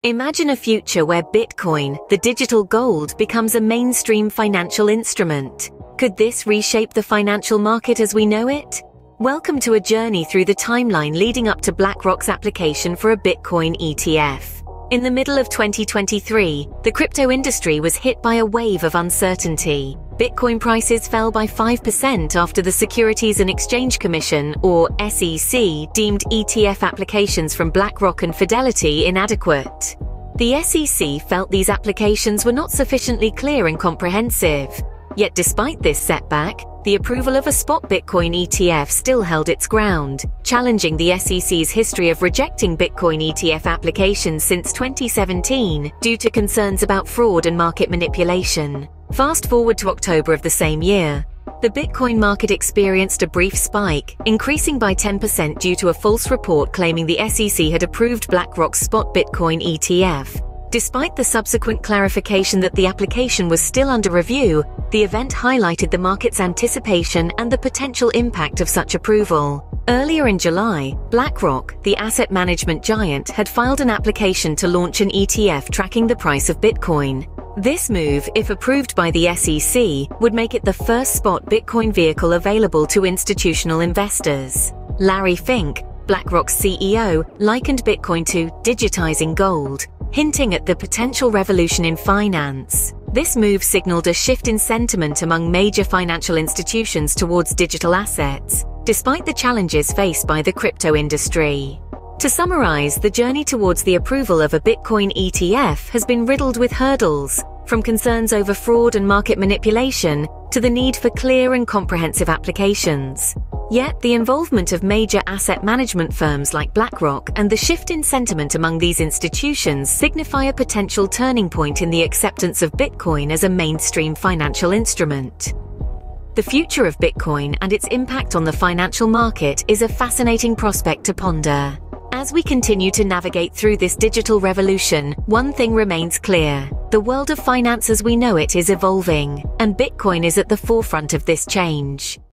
Imagine a future where Bitcoin, the digital gold, becomes a mainstream financial instrument. Could this reshape the financial market as we know it? Welcome to a journey through the timeline leading up to BlackRock's application for a Bitcoin ETF. In the middle of 2023, the crypto industry was hit by a wave of uncertainty. Bitcoin prices fell by 5% after the Securities and Exchange Commission, or SEC, deemed ETF applications from BlackRock and Fidelity inadequate. The SEC felt these applications were not sufficiently clear and comprehensive. Yet despite this setback, the approval of a spot Bitcoin ETF still held its ground, challenging the SEC's history of rejecting Bitcoin ETF applications since 2017 due to concerns about fraud and market manipulation. Fast forward to October of the same year. The Bitcoin market experienced a brief spike, increasing by 10% due to a false report claiming the SEC had approved BlackRock's spot Bitcoin ETF. Despite the subsequent clarification that the application was still under review, the event highlighted the market's anticipation and the potential impact of such approval. Earlier in July, BlackRock, the asset management giant, had filed an application to launch an ETF tracking the price of Bitcoin. This move, if approved by the SEC, would make it the first spot Bitcoin vehicle available to institutional investors. Larry Fink, BlackRock's CEO, likened Bitcoin to digitizing gold, hinting at the potential revolution in finance. This move signaled a shift in sentiment among major financial institutions towards digital assets, despite the challenges faced by the crypto industry. To summarize, the journey towards the approval of a Bitcoin ETF has been riddled with hurdles, from concerns over fraud and market manipulation to the need for clear and comprehensive applications. Yet, the involvement of major asset management firms like BlackRock and the shift in sentiment among these institutions signify a potential turning point in the acceptance of Bitcoin as a mainstream financial instrument. The future of Bitcoin and its impact on the financial market is a fascinating prospect to ponder. As we continue to navigate through this digital revolution, one thing remains clear: the world of finance as we know it is evolving, and Bitcoin is at the forefront of this change.